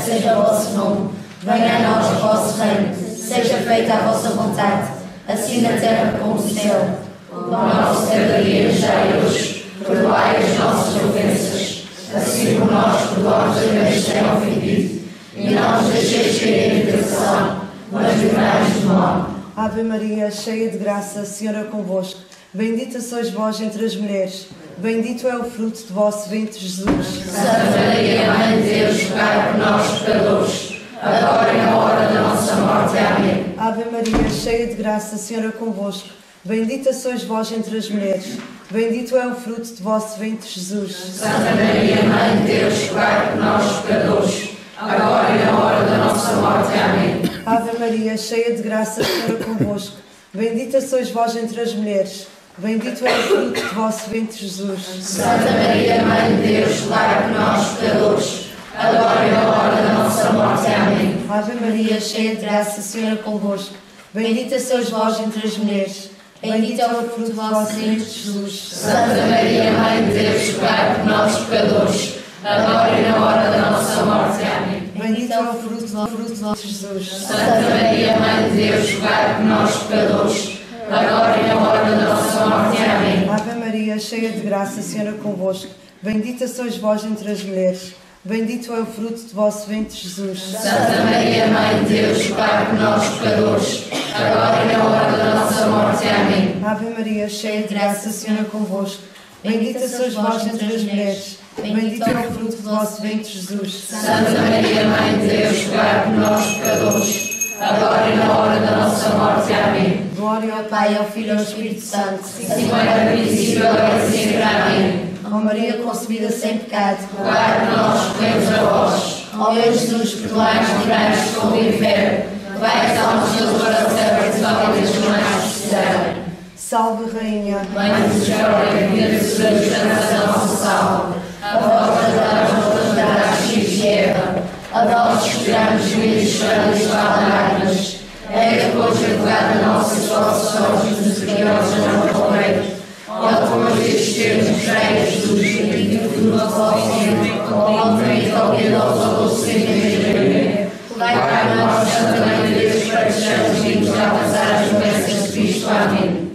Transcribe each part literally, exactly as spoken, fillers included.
seja o vosso nome. Venha a nós o vosso reino. Seja feita a vossa vontade, assim na terra como no céu. O pão nosso de cada dia nos dai hoje. Perdoai as nossas ofensas, assim como nós perdoamos a quem nos tem ofendido. E não nos deixeis cair em tentação, mas livrai-nos do mal. Ave Maria, cheia de graça, o Senhor é convosco. Bendita sois vós entre as mulheres. Bendito é o fruto do vosso ventre, Jesus. Santa Maria, Mãe de Deus, rogai por nós, pecadores, agora e na hora da nossa morte. Amém. Ave Maria, cheia de graça, o Senhor é convosco. Bendita sois vós entre as mulheres. Bendito é o fruto do vosso ventre, Jesus. Santa Maria, Mãe de Deus, rogai por nós, pecadores, agora e na hora da nossa morte. Amém. Ave Maria, cheia de graça, o Senhor é convosco. Bendita sois vós entre as mulheres. Bendito é o fruto do vosso ventre, Jesus. Santa Maria, Mãe de Deus, rogai por nós, pecadores, agora e na hora da nossa morte. Amém. Ave Maria, cheia de graça, o Senhor é convosco. Bendita sois vós entre as mulheres. Bendito é o fruto do vosso ventre, Jesus. Santa Maria, Mãe de Deus, rogai por nós, pecadores, agora e na hora da nossa morte. Amém. Bendito é o fruto do fruto do vosso Jesus. Santa Maria, Mãe de Deus, rogai por nós, pecadores, agora e na hora da nossa morte. Amém. Ave Maria, cheia de graça, o Senhor é convosco. Bendita sois vós entre as mulheres. Bendito é o fruto do vosso ventre, Jesus. Santa Maria, Mãe de Deus, rogai por nós, pecadores, agora e na hora da nossa morte. Amém. Ave Maria, cheia de graça, o Senhor é convosco. Bendita sois vós entre as mulheres. Bendito é o fruto do vosso ventre, Jesus. Santa Maria, Mãe de Deus, rogai por nós, pecadores, agora e na hora da nossa morte. Amém. Glória ao Pai, ao Filho e ao Espírito Santo, assim como era no princípio, agora e sempre. Amém. Ó Maria concebida sem pecado, rogai por nós, recorremos a vós. Ó meu Jesus, perdoai-nos, livrai-nos do fogo do inferno, levai as almas todas para o céu, principalmente as que mais precisarem. Salve, Rainha, Mãe de Misericordia, vida de esperança da nossa salva, a vós tratamos todas as filhos de Eva, a vós esperamos juízes, chorando e lágrimas, é depois de advogada nossa e vossos olhos misericordiosos não correram. Ó depois destes termos, mostrai a Jesus, bendito o fruto do vosso ventre, ó bendito ao piedoso, ao doce Virgem. Rogai por nós, Santa Mãe de Deus, para que sejamos dignos de alcançar as bênçãos de Cristo. Amém.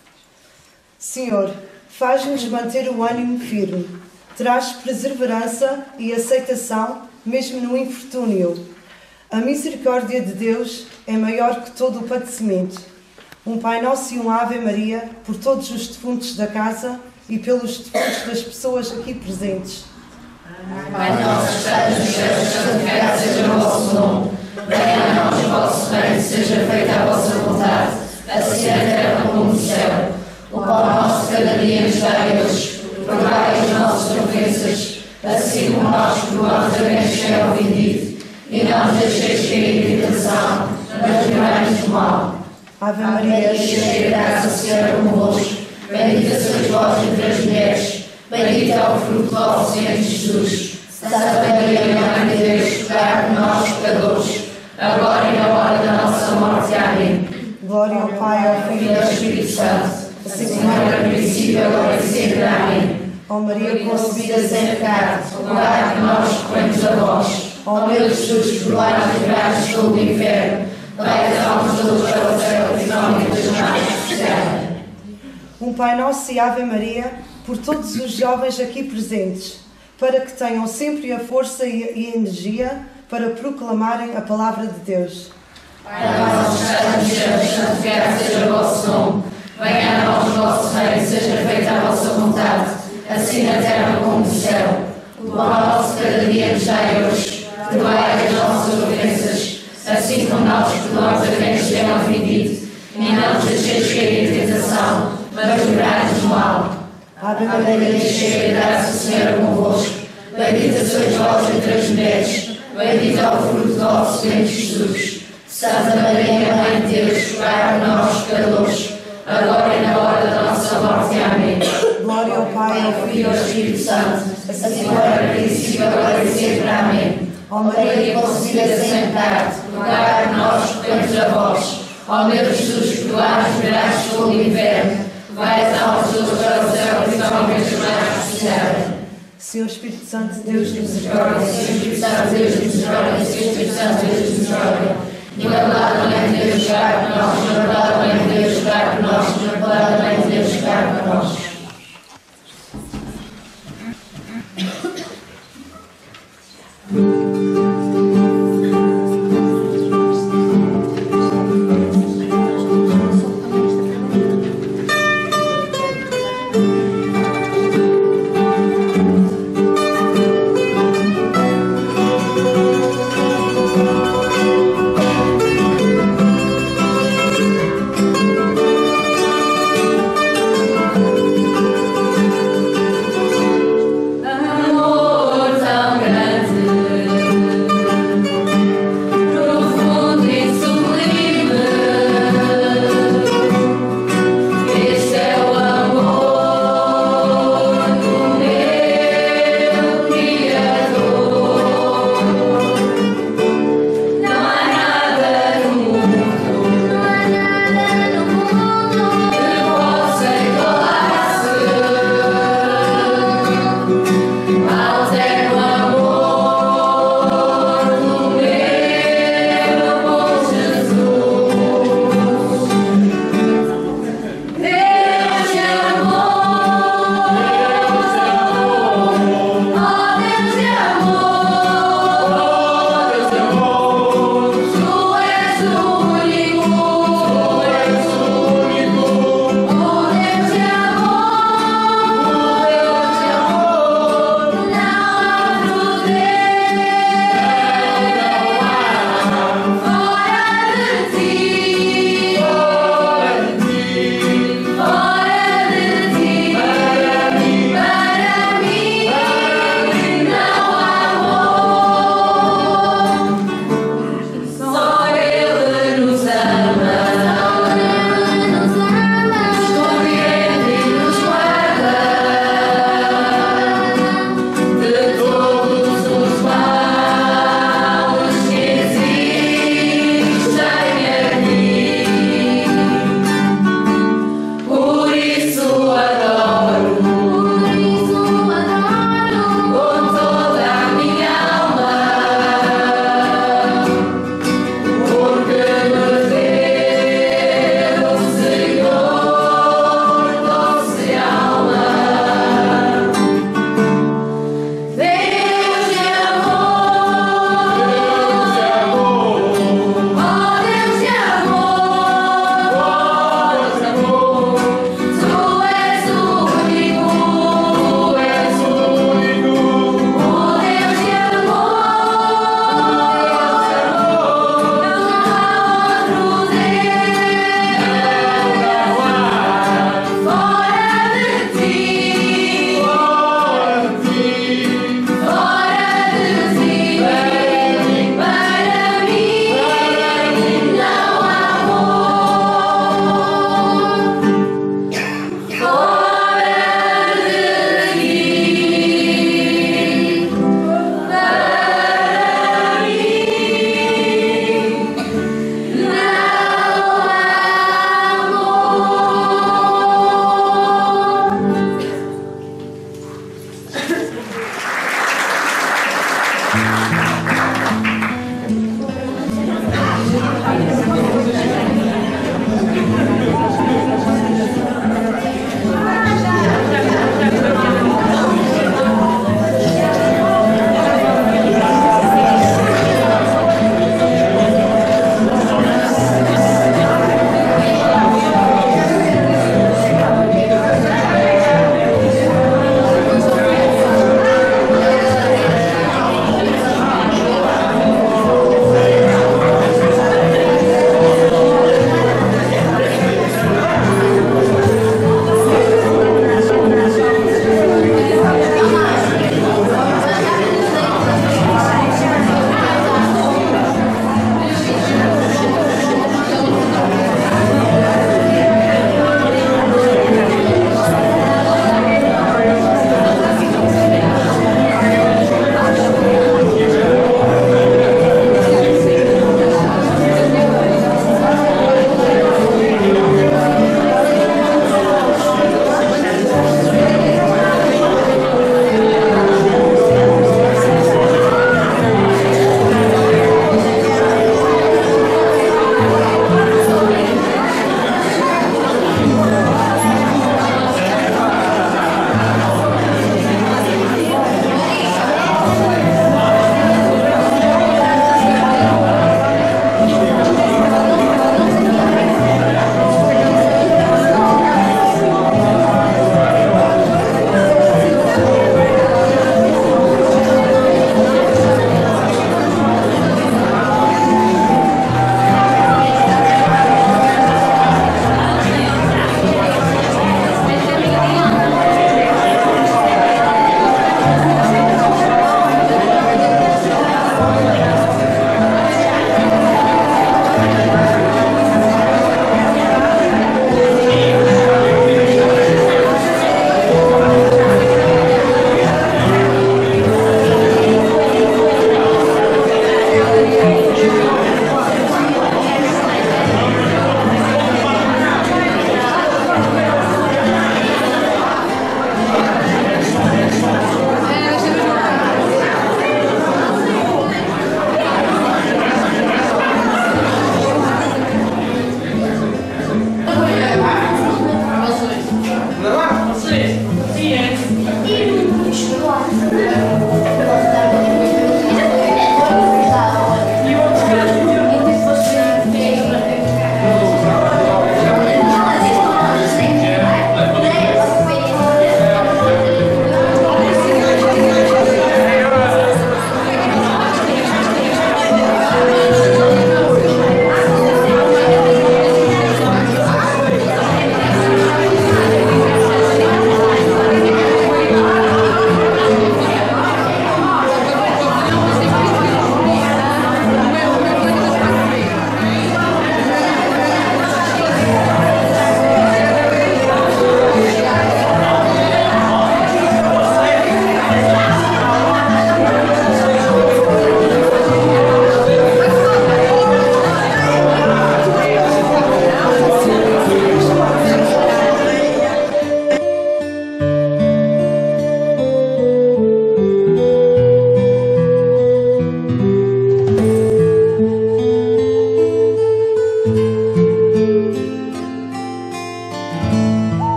Senhor, faz-nos manter o ânimo firme, traz perseverança e aceitação, mesmo no infortúnio. A misericórdia de Deus é maior que todo o padecimento. Um Pai Nosso e um Ave Maria por todos os defuntos da casa e pelos defuntos das pessoas aqui presentes. Pai nosso que estás nos céus, santificado seja o vosso nome. Venha a nós o vosso reino, seja feita a vossa vontade, assim na terra como no céu. O pão nosso de cada dia nos dai hoje. Perdoai as nossas ofensas, assim como nós perdoamos a quem nos tem ofendido. E não nos deixeis cair em tentação, mas livrai-nos do mal. Ave Maria, cheia de graça, o Senhor é convosco. Bendita sois vós entre as mulheres. Bendito é o fruto do vosso ventre, Jesus. Santa Maria, Mãe de Deus, rogai por nós, pecadores, agora e na hora da nossa morte. Amém. Glória ao Pai, ao Filho e ao Espírito Santo, assim como era no princípio, agora e sempre. Amém. Ó Maria concebida sem pecado, rogai por nós, recorremos a vós. Ó meu Jesus, perdoai-nos e livrai-nos do fogo do inferno, levai as almas todas para o céu, principalmente as que mais precisarem. Um Pai Nosso e Ave Maria por todos os jovens aqui presentes, para que tenham sempre a força e a energia para proclamarem a palavra de Deus. Pai nosso que estás nos céus, santificado seja o vosso nome. Venha a nós o vosso reino, seja feita a vossa vontade, assim na terra como no céu. O pão nosso de cada dia nos dai hoje. Perdoai as nossas ofensas, assim como nós perdoamos a quem nos tem ofendido. E não nos deixeis cair em tentação, mas livrai-nos do mal. Ave Maria, cheia de graça, o Senhor é convosco. Bendita sois vós entre as mulheres. Bendito é o fruto do vosso ventre, Jesus. Santa Maria, Mãe de Deus, rogai por nós, pecadores, agora e na hora da nossa morte. Amém. Glória ao Pai, ao Filho e ao Espírito Santo, assim como era no princípio, agora e sempre. Amém. Ó Maria concebida sem pecado, rogai por nós, recorremos a vós. Ó meu Jesus, perdoai-nos, livrai-nos do fogo do inferno, vai as almas todas para o céu, principalmente as mais precisarem. Senhor Espírito Santo, Deus de misericórdia, Senhor Espírito Santo, Deus de misericórdia, Senhor Espírito Santo, Deus de misericórdia, Imaculado Mãe de Deus, rogai por nós,